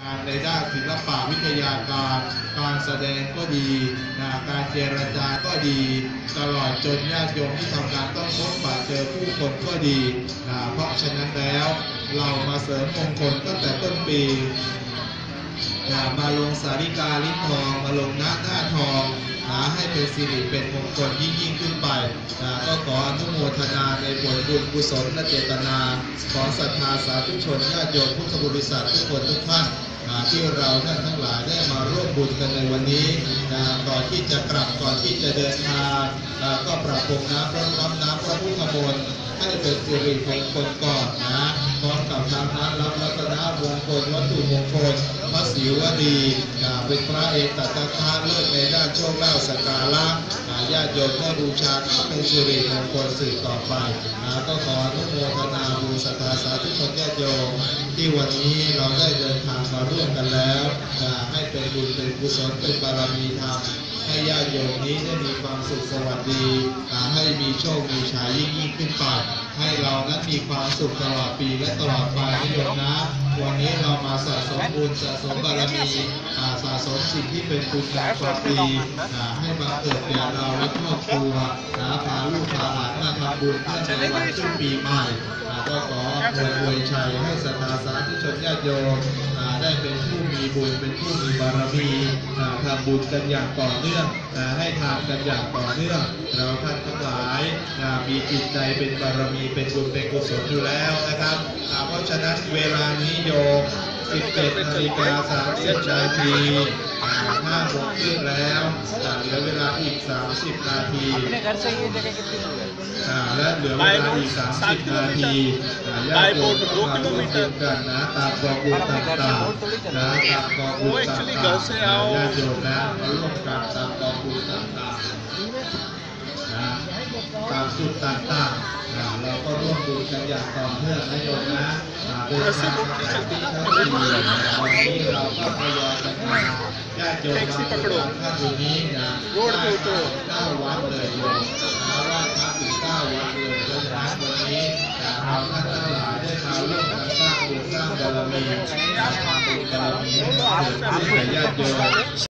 ในด้านศิลปะวิทยาการการแสดงก็ดีการเจรจาก็ดีตลอดจนญาติโยมที่ทำงานต้องพบปะเจอผู้คนก็ดีเพราะฉะนั้นแล้วเรามาเสริมมงคลตั้งแต่ต้นปีมาลงสาริกาลิ้นทองมาลงหน้าทองให้เป็นสิริเป็นมงคลยิ่งขึ้นไปก็ขออนุโมทนาในผลบุญกุศลและเจตนาของศรัทธาสาธุชนญาติโยมพุทธบริษัททุกคนทุกท่านที่เราท่านทั้งหลายได้มาร่วมบุญกันในวันนี้ก่อนที่จะกลับก่อนที่จะเดินทางก็ประพรมน้ำพระพระพุทธมนต์ให้เป็นสิริมงคลก่อนพร้อมกับทางน้ำรับรัตนมงคลวัตถุมงคลพระศิวลีเป็นพระเอกตัตถะเลิศในด้านโชคลาภสักการะญาติโยมก็บูชาเป็นสิริมงคลสืบต่อไปก็ขออนุโมทนาบุญศรัทธาสาธุชนญาติโยมที่วันนี้เราได้เดินทางมาร่วมกันแล้วให้เป็นบุญเป็นกุศลเป็นบารมีธรรมให้ญาติโยมนี้ได้มีความสุขสวัสดีให้มีโชคมีชัยยิ่งขึ้นไปให้เรานั้นมีความสุขตลอดปีและตลอดไปนะโยมนะวันนี้เรามาสะสมบุญสะสมบารมีสะสมสิ่งที่เป็นคุณงามความดีให้มาเกิดแก่เราและครอบครัวพาลูกพาหลานมาทำบุญเพื่อในวันขึ้นปีใหม่ก็ขออวยชัยให้ศรัทธาสาธุชนญาติโยมได้เป็นผู้มีบุญเป็นผู้มีบารมีทำบุญกันอย่างต่อเนื่องให้ทานกันอย่างต่อเนื่องเราท่านทั้งหลายมีจิตใจเป็นบารมีเป็นบุญเป็นกุศลอยู่แล้วนะครับเพราะฉะนั้นเวลานี้โยม17:30 นาที5 โมงครึ่งแล้วเหลือเวลาอีก30 นาทีและเหลือเวลาอีก30 นาทีญาติโยมต้องมาร่วมบุญกันตามกองบุญต่างๆตามกองบุญต่างๆญาติโยมมาร่วมกันตามกองบุญต่างๆตามจุดต่างๆเราก็ร่วมบุญกันอย่างต่อเนื่องนะโยมนะโดยทางสถานที่ทั้ง4วันนี้เราก็ทยอยกันมาญาติโยมมาท่านตรงนี้9 วัดเลยโยมว่าพระถึง9 วัดเลยเพราะฉะนั้นวันนี้เราท่านทั้งหลายได้มาร่วมกันสร้างบุญสร้างบารมีทำบุญบารมีให้เกิดขึ้นในญาติโยม